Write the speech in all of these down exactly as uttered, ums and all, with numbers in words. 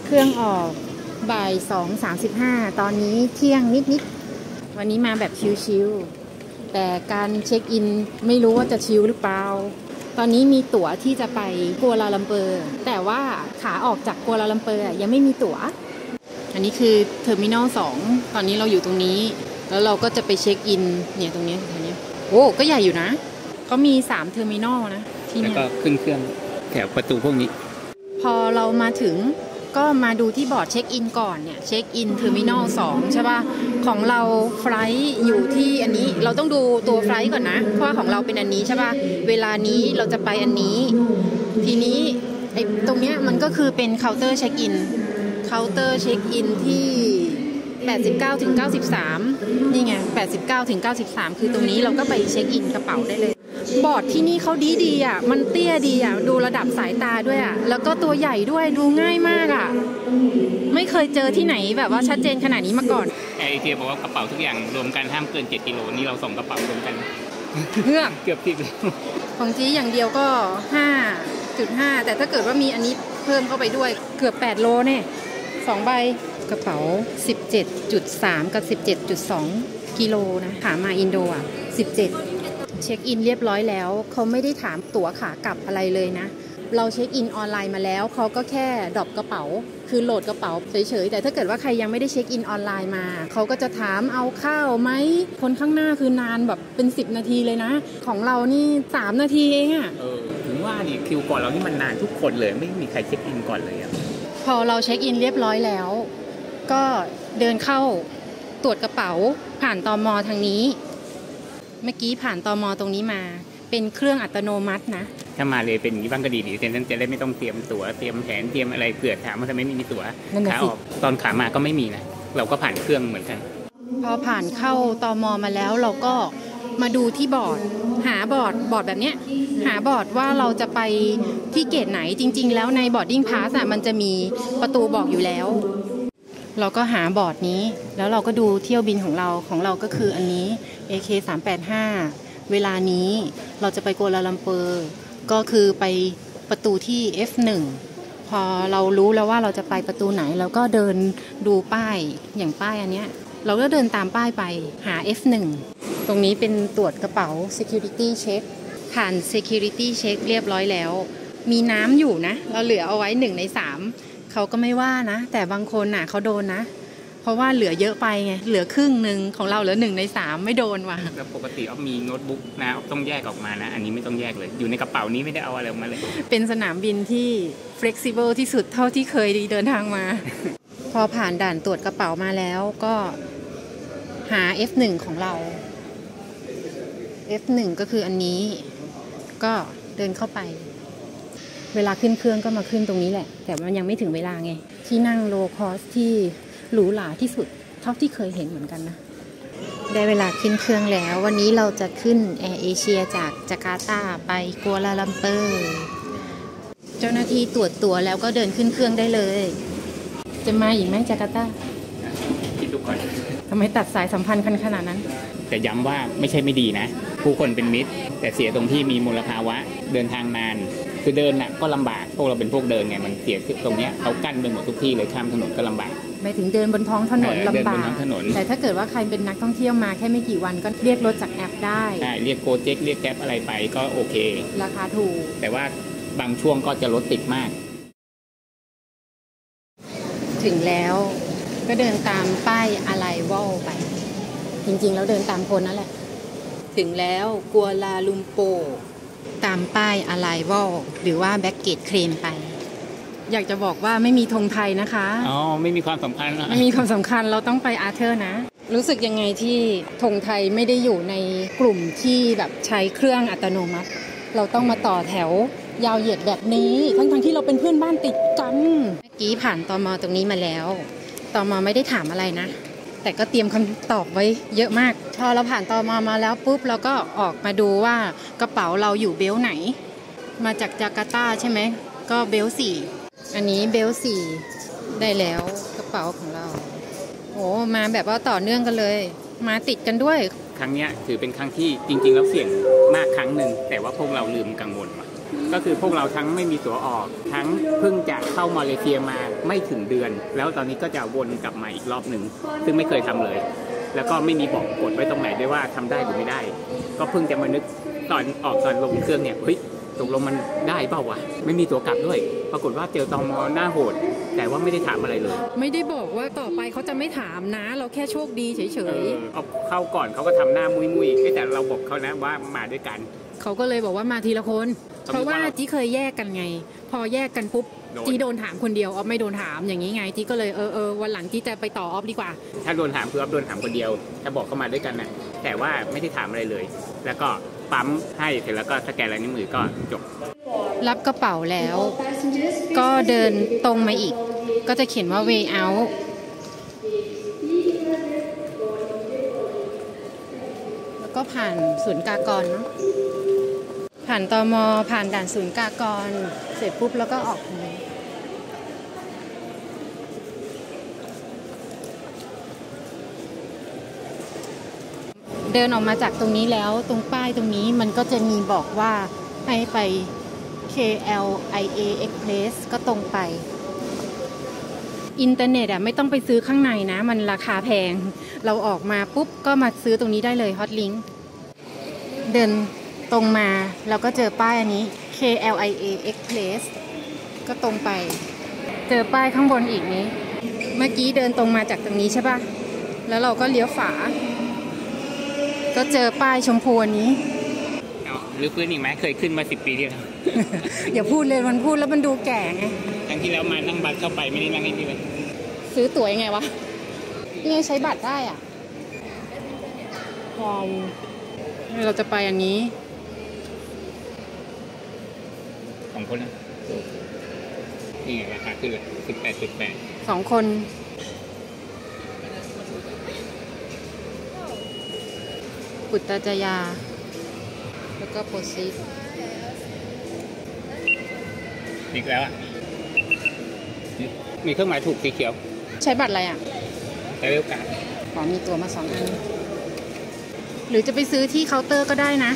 เครื่องออกบ่ายสองสามสิบห้าตอนนี้เที่ยงนิดๆวันนี้มาแบบชิลๆแต่การเช็คอินไม่รู้ว่าจะชิลหรือเปล่าตอนนี้มีตั๋วที่จะไปกัวลาลัมเปอร์แต่ว่าขาออกจากกัวลาลัมเปอร์ยังไม่มีตั๋วอันนี้คือเทอร์มินอลสองตอนนี้เราอยู่ตรงนี้แล้วเราก็จะไปเช็คอินเนี่ยตรงนี้ตรงนี้โอ้ก็ใหญ่อยู่นะเขามีสามเทอร์มินอลนะที่นี่แล้วก็ขึ้นเครื่องแถวประตูพวกนี้พอเรามาถึงก็มาดูที่บอร์ดเช็คอินก่อนเนี่ยเช็คอินเทอร์มินอลสองใช่ป่ะของเราไฟล์อยู่ที่อันนี้เราต้องดูตัวไฟล์ก่อนนะเพราะว่าของเราเป็นอันนี้ใช่ป่ะเวลานี้เราจะไปอันนี้ทีนี้ไอ้ตรงเนี้ยมันก็คือเป็นเคาน์เตอร์เช็คอินเคาน์เตอร์เช็คอินที่แปดสิบเก้าถึงเก้าสิบสามนี่ไงแปดสิบเก้าถึงเก้าสิบสามคือตรงนี้เราก็ไปเช็คอินกระเป๋าได้เลยบอร์ดที่นี่เขาดีดีอ่ะมันเตี้ยดีอ่ะดูระดับสายตาด้วยอ่ะแล้วก็ตัวใหญ่ด้วยดูง่ายมากอ่ะไม่เคยเจอที่ไหนแบบว่าชัดเจนขนาดนี้มาก่อนไอเทียบอกว่ากระเป๋าทุกอย่างรวมกันห้ามเกินเจ็ดกิโลนี่เราส่งกระเป๋ารวมกันเพื่อเกือบสิบของจีอย่างเดียวก็ ห้าจุดห้า แต่ถ้าเกิดว่ามีอันนี้เพิ่มเข้าไปด้วยเกือบแปดโลเนี่ยสองใบกระเป๋า สิบเจ็ดจุดสาม กับ สิบเจ็ดจุดสอง กิโลนะขามาอินโดอ่ะสิบเจ็ดเช็คอินเรียบร้อยแล้วเขาไม่ได้ถามตั๋วขากลับอะไรเลยนะเราเช็คอินออนไลน์มาแล้วเขาก็แค่ดรอปกระเป๋าคือโหลดกระเป๋าเฉยๆแต่ถ้าเกิดว่าใครยังไม่ได้เช็คอินออนไลน์มาเขาก็จะถามเอาข้าวไหมคนข้างหน้าคือนานแบบเป็นสิบนาทีเลยนะของเรานี่สามนาทีเองอ่ะเออถึงว่าดิคิวก่อนเรานี่มันนานทุกคนเลยไม่มีใครเช็คอินก่อนเลยอ่ะพอเราเช็คอินเรียบร้อยแล้วก็เดินเข้าตรวจกระเป๋าผ่านตม.ทางนี้เมื่อกี้ผ่านตม.ตรงนี้มาเป็นเครื่องอัตโนมัตินะถ้ามาเลยเป็นอย่างนี้บ้างก็ดีดีเซนจะได้ไม่ต้องเตรียมตั๋วเตรียมแผนเตรียมอะไรเผื่อถามว่าทำไมไม่มีตั๋วขาออกตอนขามาก็ไม่มีนะเราก็ผ่านเครื่องเหมือนกันพอผ่านเข้าตม.มาแล้วเราก็มาดูที่บอร์ดหาบอร์ดบอร์ดแบบเนี้ยหาบอร์ดว่าเราจะไปที่เกตไหนจริงๆแล้วใน boarding pass อ่ะมันจะมีประตูบอกอยู่แล้วเราก็หาบอร์ดนี้แล้วเราก็ดูเที่ยวบินของเราของเราก็คืออันนี้ เอ เค สามแปดห้า เวลานี้เราจะไปกัวลาลัมเปอร์ก็คือไปประตูที่ เอฟ หนึ่ง พอเรารู้แล้วว่าเราจะไปประตูไหนเราก็เดินดูป้ายอย่างป้ายอันเนี้ยเราก็เดินตามป้ายไปหา เอฟ หนึ่ง ตรงนี้เป็นตรวจกระเป๋า security check ผ่าน security check เรียบร้อยแล้วมีน้ำอยู่นะเราเหลือเอาไว้หนึ่งในสามเขาก็ไม่ว่านะแต่บางคนน่ะเขาโดนนะเพราะว่าเหลือเยอะไปไงเหลือครึ่งหนึ่งของเราเหลือหนึ่งในสามไม่โดนว่ะแล้วปกติอ๊อฟมีโน้ตบุ๊กนะอ๊อฟต้องแยกออกมานะอันนี้ไม่ต้องแยกเลยอยู่ในกระเป๋านี้ไม่ได้เอาอะไรออกมาเลยเป็นสนามบินที่ flexible ที่สุดเท่าที่เคยเดินทางมา พอผ่านด่านตรวจกระเป๋ามาแล้วก็หา เอฟ หนึ่ง ของเรา เอฟ หนึ่ง ก็คืออันนี้ก็เดินเข้าไปเวลาขึ้นเครื่องก็มาขึ้นตรงนี้แหละแต่มันยังไม่ถึงเวลาไงที่นั่งโลคอสที่หรูหราที่สุดเท่าที่เคยเห็นเหมือนกันนะได้เวลาขึ้นเครื่องแล้ววันนี้เราจะขึ้นแอร์เอเชียจากจาการ์ตาไปกัวลาลัมเปอร์เจ้าหน้าที่ตรวจตั๋วแล้วก็เดินขึ้นเครื่องได้เลยจะมาอีกไหมจาการ์ตาคิดดูก่อนทำไมตัดสายสัมพันธ์กันขนาดนั้นแต่ย้ำว่าไม่ใช่ไม่ดีนะผู้คนเป็นมิตรแต่เสียตรงที่มีมลภาวะเดินทางนานคือเดินน่ะก็ลำบากพวกเราเป็นพวกเดินไงมันเสียตรงเนี้ยเขากั้นไปหมดทุกที่เลยข้ามถนนก็ลำบากไม่ถึงเดินบนท้องถนนลำบากแต่ถ้าเกิดว่าใครเป็นนักท่องเที่ยวมาแค่ไม่กี่วันก็เรียกรถจากแอปได้ใช่เรียกโกเจ็กเรียกแก๊ปอะไรไปก็โอเคราคาถูกแต่ว่าบางช่วงก็จะรถติดมากถึงแล้วก็เดินตามป้ายอะไรวอลไปจริงๆแล้วเดินตามคนนั่นแหละถึงแล้วกัวลาลุมโปร์ตามป้ายอะไรวอลหรือว่าแบ็กเกจเครนไปอยากจะบอกว่าไม่มีธงไทยนะคะอ๋อไม่มีความสำคัญไม่มีความสำคัญเราต้องไปอาร์เธอร์นะรู้สึกยังไงที่ธงไทยไม่ได้อยู่ในกลุ่มที่แบบใช้เครื่องอัตโนมัติเราต้องมาต่อแถวยาวเหยียดแบบนี้ทั้งๆที่เราเป็นเพื่อนบ้านติดกันเมื่อกี้ผ่านตม.ตรงนี้มาแล้วตม.ไม่ได้ถามอะไรนะแต่ก็เตรียมคำตอบไว้เยอะมากพอเราผ่านตม.มาแล้วปุ๊บเราก็ออกมาดูว่ากระเป๋าเราอยู่เบลไหนมาจากจาการ์ตาใช่ไหมก็เบลสี่อันนี้เบลสี่ได้แล้วกระเป๋าของเราโอ้มาแบบว่าต่อเนื่องกันเลยมาติดกันด้วยครั้งนี้ถือเป็นครั้งที่จริงๆแล้วเสี่ยงมากครั้งหนึ่งแต่ว่าพวกเราลืมกังวลว่ะก็คือพวกเราทั้งไม่มีตั๋วออกทั้งเพิ่งจะเข้ามาเลเซียมาไม่ถึงเดือนแล้วตอนนี้ก็จะวนกลับมาอีกรอบหนึ่งซึ่งไม่เคยทำเลยแล้วก็ไม่มีบอกกฎไว้ตรงไหนด้วยว่าทำได้หรือไม่ได้ก็เพิ่งจะมานึกตอนออกตอนลงเครื่องเนี่ยเฮ้ยตกลงมันได้เปล่าวะไม่มีตั๋วกลับด้วยปรากฏว่าเจอตม.หน้าโหดแต่ว่าไม่ได้ถามอะไรเลยไม่ได้บอกว่าต่อไปเขาจะไม่ถามนะเราแค่โชคดีเฉยๆเอาเข้าก่อนเขาก็ทำหน้ามุยมุยแต่เราบอกเขานะว่ามาด้วยกันเขาก็เลยบอกว่ามาทีละคนเพราะว่าจีเคยแยกกันไงพอแยกกันปุ๊บจีโดนถามคนเดียวออฟไม่โดนถามอย่างนี้ไงจีก็เลยเออเออวันหลังจีจะไปต่อออฟดีกว่าถ้าโดนถามคือออฟโดนถามคนเดียวถ้าบอกเขามาด้วยกันนะแต่ว่าไม่ได้ถามอะไรเลยแล้วก็ปั๊มให้เสร็จแล้วก็สแกนลายนิ้วมือก็จบรับกระเป๋าแล้วก็เดินตรงมาอีกก็จะเขียนว่า way out แล้วก็ผ่านศูนย์กากรเนาะผ่านตม.ผ่านด่านศูนย์กากรเสร็จปุ๊บแล้วก็ออกเลยเดินออกมาจากตรงนี้แล้วตรงป้ายตรงนี้มันก็จะมีบอกว่าให้ไป เค แอล ไอ เอ Express ก็ตรงไปอินเทอร์เน็ตอ่ะไม่ต้องไปซื้อข้างในนะมันราคาแพงเราออกมาปุ๊บก็มาซื้อตรงนี้ได้เลย Hot Link เดินตรงมาแล้วก็เจอป้ายอันนี้ เค แอล ไอ เอ Express ก็ตรงไปเจอป้ายข้างบนอีกนี้เมื่อกี้เดินตรงมาจากตรงนี้ใช่ป่ะแล้วเราก็เลี้ยวฝาก็เจอป้ายชมพูอันนี้หรือพื้นอีกไหมเคยขึ้นมาสิบปีที่แล้วอย่าพูดเลยมันพูดแล้วมันดูแก่ไงครั้งที่แล้วมานั่งบัสเข้าไปไม่ได้นั่งให้ดีเลยซื้อตั๋วยังไงวะนี่ใช้บัตรได้อ่ะว้าวเราจะไปอันนี้สองคนนะนี่ราคาคือสิบแปดจุดแปดสองคนปุตตจยาแล้วก็โพสิตอีกแล้วอ่ะมีเครื่องหมายถูกสีเขียวใช้บัตรอะไรอ่ะใช้เวลการ์ดขอมีตัวมาสองอันหรือจะไปซื้อที่เคาน์เตอร์ก็ได้นะ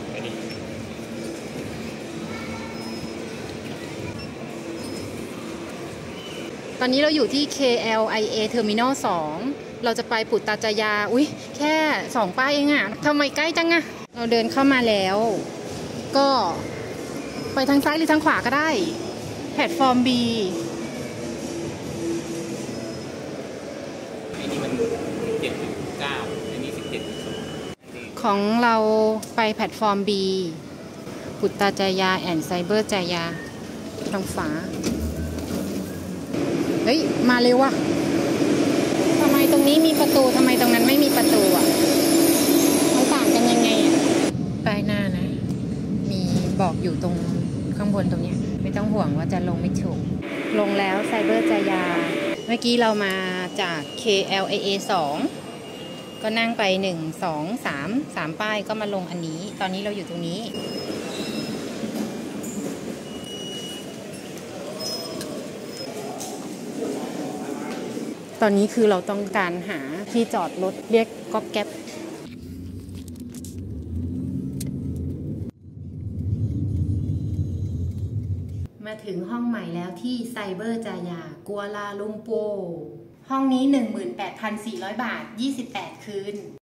ตอนนี้เราอยู่ที่ เค แอล ไอ เอ Terminal สองเราจะไปปุตตจยาอุ้ยแค่สองป้ายเองอ่ะทำไมใกล้จังอ่ะเราเดินเข้ามาแล้วก็ไปทางซ้ายหรือทางขวาก็ได้แพลตฟอร์ม B อันนี้มัน เจ็ดจุดเก้า อันนี้ สิบเจ็ดจุดสองของเราไปแพลตฟอร์ม B ปุตตจยาแอนด์ไซเบอร์จยาทางฝาเฮ้ยมาเร็วว่ะทำไมตรงนี้มีประตูทำไมตรงนั้นไม่มีประตูอ่ะมันต่างกันยังไงอ่ะป้ายหน้านะมีบอกอยู่ตรงข้างบนตรงเนี้ยไม่ต้องห่วงว่าจะลงไม่ถูกลงแล้วไซเบอร์จยาเมื่อกี้เรามาจาก เค แอล ไอ เอ สองก็นั่งไปหนึ่ง สอง สาม สามป้ายก็มาลงอันนี้ตอนนี้เราอยู่ตรงนี้ตอนนี้คือเราต้องการหาที่จอดรถเรียกก๊อบแก๊ปมาถึงห้องใหม่แล้วที่ไซเบอร์จายากัวลาลุมโปร์ห้องนี้ หนึ่งหมื่นแปดพันสี่ร้อย บาทยี่สิบแปดคืน